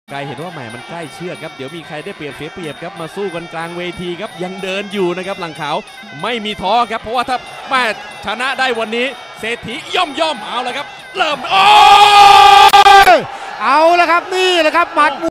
ไกลเห็นว่าแหมมันใกล้เชือกครับเดี๋ยวมีใครได้เปรียบเสียเปรียบครับมาสู้กันกลางเวทีครับยังเดินอยู่นะครับหลังขาวไม่มีท้อครับเพราะว่าถ้าแม่ชนะได้วันนี้เศรษฐีย่อมเอาเลยครับเริ่มเอาละครับนี่แหละครับหมัด